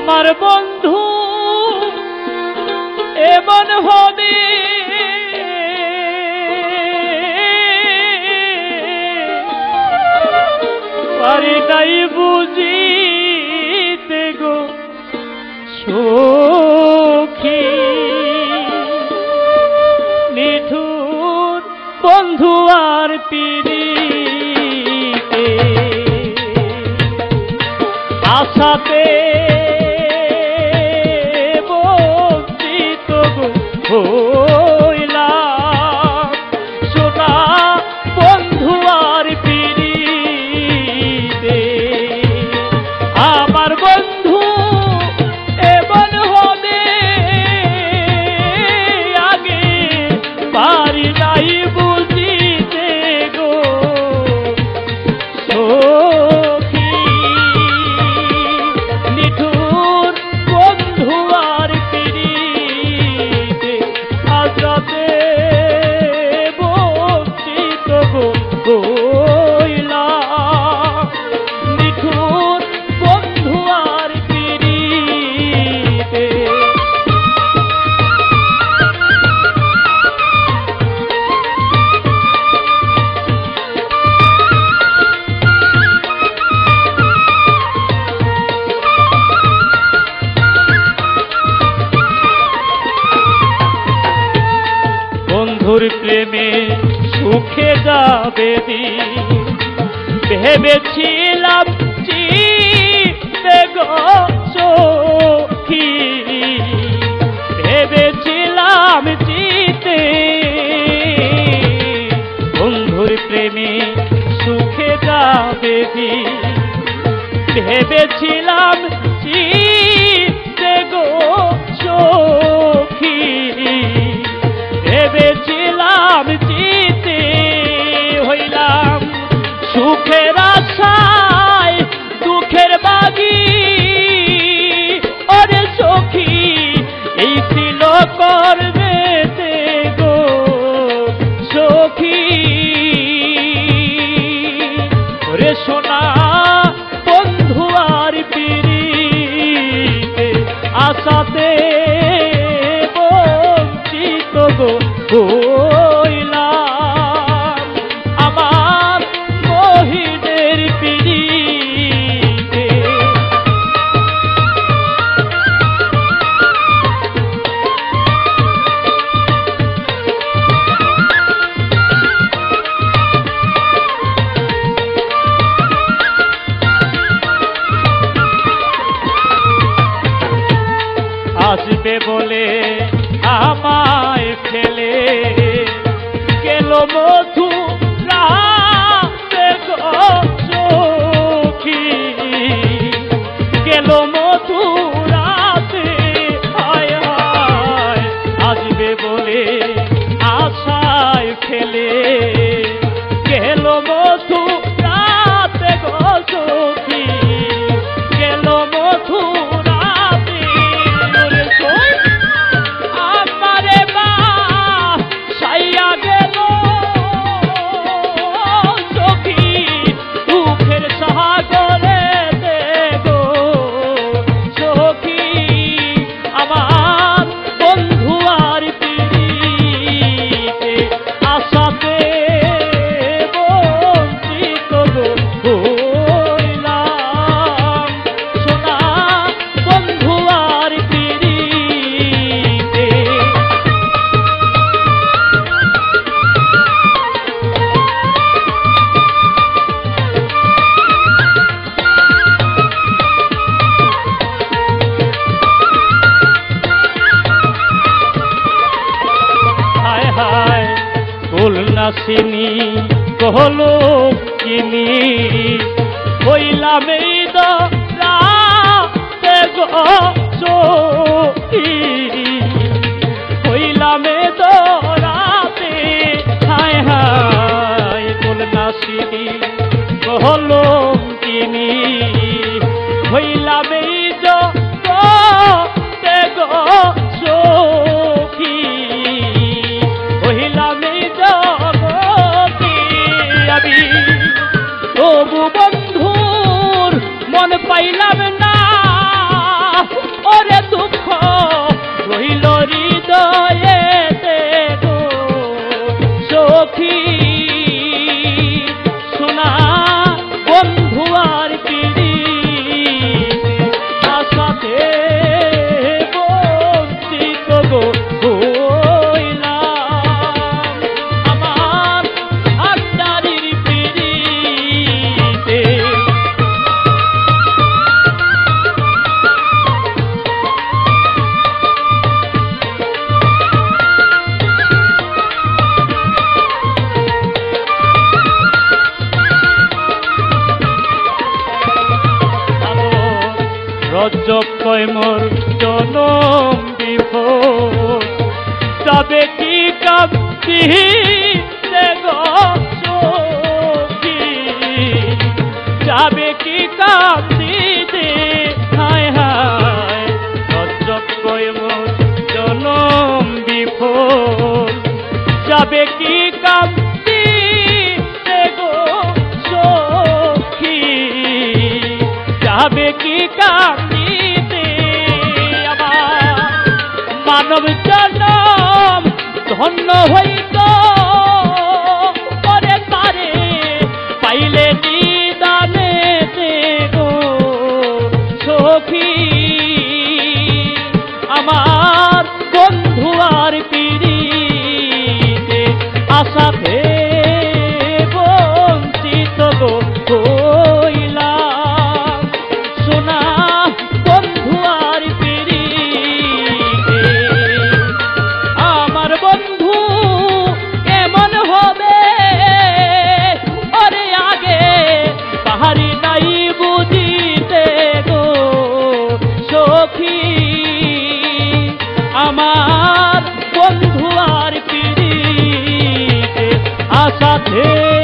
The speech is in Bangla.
আমার বন্ধু এমন হবে পারি নাই বুঝিতে গো সখী নিঠুর বন্ধু আর পিরিতে আশাতে বঞ্চিত হইলাম সোনা বন্ধু আর পিরিতে আমার বন্ধু এমন হবে আগে পারি নাই বুঝিতে গো সখী নিঠুর বন্ধু আর পিরিতে আশাতে বঞ্চিত হইলাম নিঠুর বন্ধু আর পিরিতে বন্ধুর প্রেমে সুখে যাবে দিন ভেবেছিলাম চিতে গো সখী ভেবেছিলাম চিতে বন্ধুর প্রেমে সুখে যাবে দিন ভেবেছিলাম চিতে গো সখী ভেবেছিলাম জিতে হইলাম সুখের আশায় দুঃখের বাগি ওরে সখী এই ছিল করবে গো সখী ওরে সোনা বন্ধু আর পিরিতে আশাতে হইলাম আমার মহিনের পিরিতে আসবে বলে আমায় ফেলে গেল মধু রাতে গো সখী গেল মধু রাতে হায় হায় আসবে বলে আশায় ফেলে গেল মধু রাতে গো সখী গেল মধু নাসিনী কহলো কিনি হইলাম এই রাতে গো সখী হইলাম এই রাতে হায় হায় বল নাসিনী কহলো কিনি হইলাম এই রাতে গো সখী হইলাম এই তবু বন্ধুর মন পাইলাম না সখী সোনা বন্ধু আর পিড়ি আশাতে বঞ্চিত গো হইলাম আমার আড্ডারির পিড়িতে। রজব কয় মোর জনম বিভোর যাবে কি কাঁদছি গো সখী যাবে কি কাঁদছি হায় হায় রজব কয় মোর জনম বিভোর যাবে কি কাঁদছি গো সখী যাবে কি কাঁদিতে আমার মানব জনম ধন্য হইত পরে তারে পাইলে নিদানে গো সখী আমার বন্ধু আর পিড়িতে আশাতে বঞ্চিত গো হইলাম সোনা বন্ধু আর পিড়িতে। আমার বন্ধু এমন হবে ওরে আগে পাহাড়ি নাই বুঝিতে গো সখী আমার বন্ধু আর পিড়িতে আশাতে